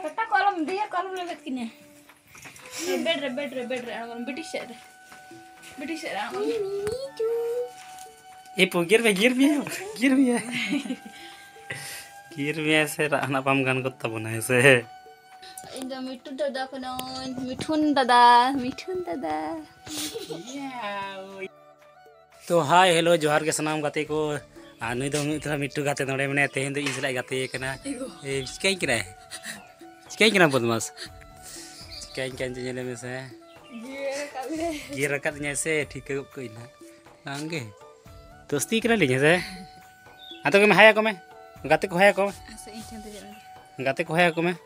Kata kolam dia kolam lewat kini. Bed anak British anak. गिर भी है से राना पाम गान को तब ना ऐसे Indah मिठुन दादा तो हाय हेलो जोहार के सनाम गाते को नुई दो थोड़ा मिट्टू गाते नोड़े मने तेहेन दो इनसला गाते कना चिकाई कना बदमाश चिकाई कान जेले में से गिर रखत न्या से ठीक को इना आंगे दोस्ती करा ले से आतो के में हाया को में गाते को हाया को गाते को हाया को में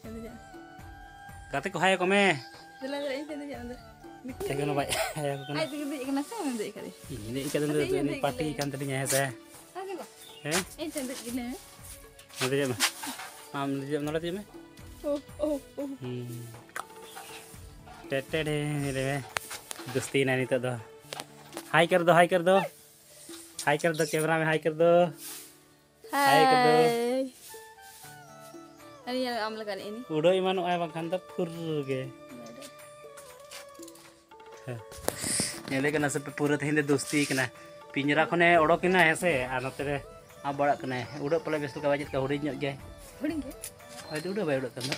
Tekan apa? Ayah aku kena. Ini ikan itu ini pati ikan tadinya ya saya. Nanti jam. Nanti jam nolak jam. Tete deh ini दोस्ती नहीं तो हाई कर दो कैमरा में हाई कर दो Ini yang am lagi ini. उड़ो इमान आया बंखान तो फुर के नेले कना सब पूरा तेहेन दोस्ती कना पिंजरा खने ओडोकना है से आ नते रे आ बड़ा कना उड़ो पले बेस का बाजित का हुडी ᱧᱚᱜ गे हयतो उड़ो बाय उड़ो कना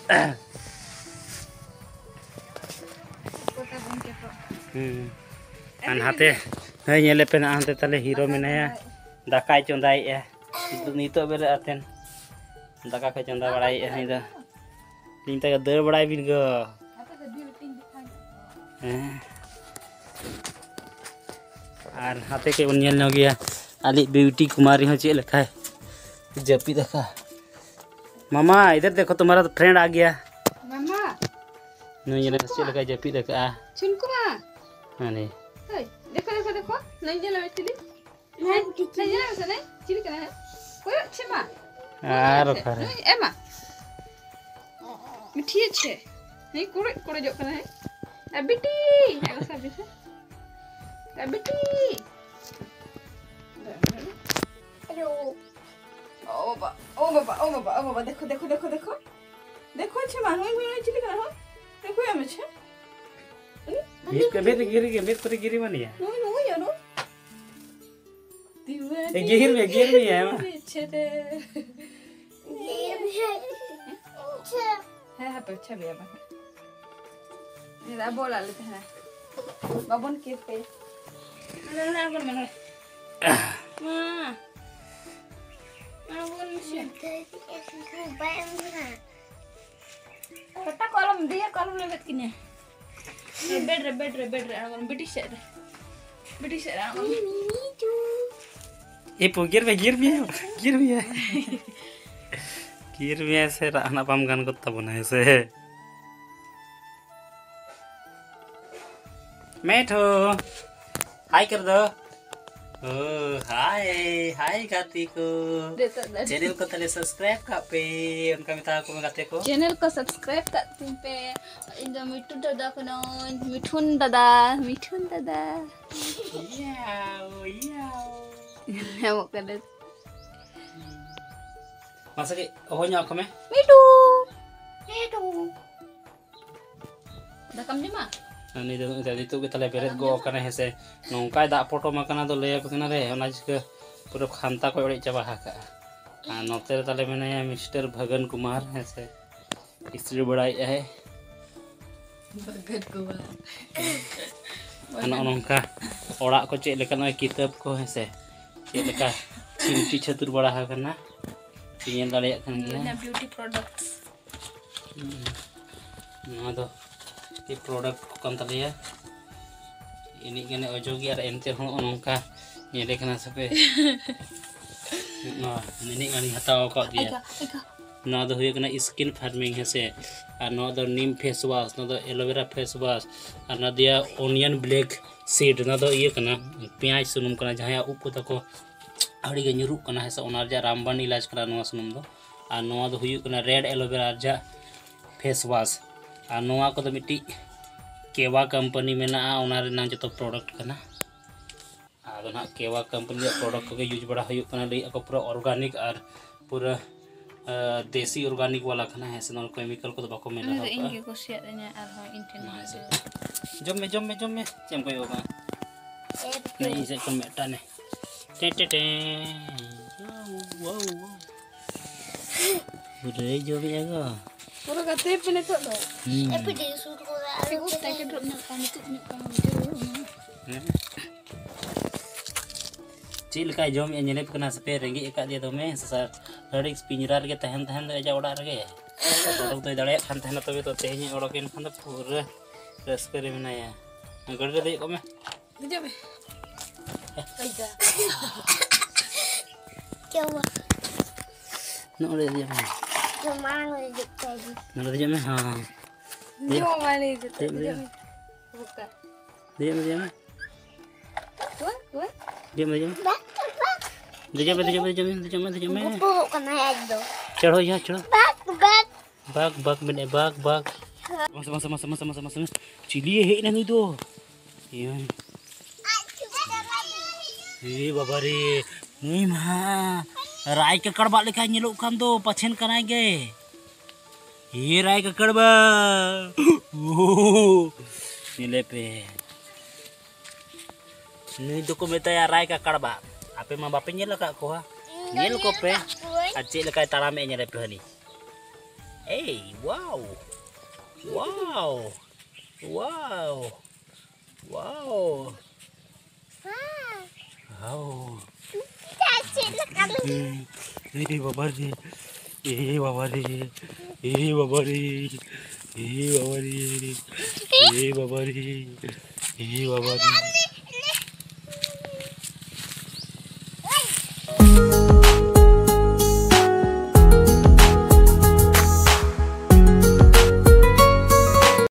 हाथे हय नेले पे ना हाथे तले हीरो मेनाया दाकाय चंदाई ए नितो बेरे अथेन दाका का चंदा बड़ाई ए दा लिंता का दर बड़ाई बिन गो और हाथे के उन्यल न गया आली ब्यूटी कुमारी हो चे लिखा है जपी देखा मामा इधर देखो तुम्हारा तो फ्रेंड आ गया Mama. नो ये चे लिखा जपी देखा Cunku ma. हां नहीं देखो नहीं जला बैठी नहीं जला वैसे नहीं चिली करना है कोई अच्छे मा आर खरे एमा मिठी अच्छे नहीं कोड़े जो करना है अबिटी ऐसा सब जैसे अबिटी ओ बाबा देखो अच्छे मा नहीं चिली करना हो देखो ये अच्छे मेरे पर गिरी बनी है नो यानो गिर में है मां है पे छबे अब ये बोला लेते हैं बाबन के पे ना कर मैंने मां बोल से कटा कॉलम दिया कॉलम ले किने बेड anak British anak गिर भी है से राना पाम गान को तब ना ऐसे मैठो हाय कर दो ओ हाय गाती को चैनल को तले सब्सक्राइब का पे उनका मिता को गाते को चैनल को सब्सक्राइब कर तुम पे इंदा मिठुन दादा को मिठुन दादा ya mau kada masa ke ohnya aku me mitu dah kam jema ani itu kita leberet go kana hese nongkai da foto makana do leya ko kana re ona jiska pura khanta ko ore chaba haka note tale menaya mister Bhagan Kumar हसे स्त्री बड़ाई है Bhagan Kumar ana nongka orak ko cek lekan oi kitab ko hese cek leka cinti chatur bada hakana ingin daleyak kan ini beauty products do ini produk kan tadi ya ini gane ojogi ar ente ho nongka nyele kana sape ini ngani hatao ko dia ना दो हुए कना skin farming है से और ना दो नीम face wash ना दो एलोवेरा फेस वॉश और ना दिया ओनियन ब्लैक सीड ना दो ये कना प्याज सुनुम कना जहां उप को तको अड़ी गे nyuruk कना है से ओनार जा रामबान इलाज करा नवा सुनुम दो और नवा दो हुए कना रेड एलोवेरा जा फेस वॉश और नवा को तो मिट्टी केवा कंपनी में ना ओनार ना जो तो प्रोडक्ट कना आदो ना केवा कंपनी प्रोडक्ट को यूज बड़ा हुए कना ले को पूरा ऑर्गेनिक और पूरा देसी ऑर्गेनिक वाला खाना है से केमिकल को बाको में लगा इनके को शेयर देने और इन जम में चम कोई होगा नहीं से कम मेटा ने टे टे टे wow udah jauh ya ga पूरा कते पे ने तो tapi dia suruh orang aku tak ke drop nak kami tu ni cil kai jom yang nyelip kena spare rengi ikat dia tu me sesar dari pinjerar ke tahan aja udah rage orang tu dale kan tahan tu betul tehnya orokin kan pura raska re mana ya agar dia kok me dia be aja coba no le dia me cuma ngejek tadi no le dia me ha dia mali je dia buka dia me Tuan dia me buruk kena itu चढ़ो यहाँ चढ़ो bak बाग बने बाग मस चिलिए है ना नहीं तो ये बाबा रे नहीं मां राय का कड़बा लेखा नीलो कान तो पछन कनाय गे ये राय का कड़बा नीले पे नहीं तो को बेटा यार राय का कड़बा आपे मां बापे nyel ka ko ha nyel ko pe acik lekai tarame nyere pe ni hey wow ini babar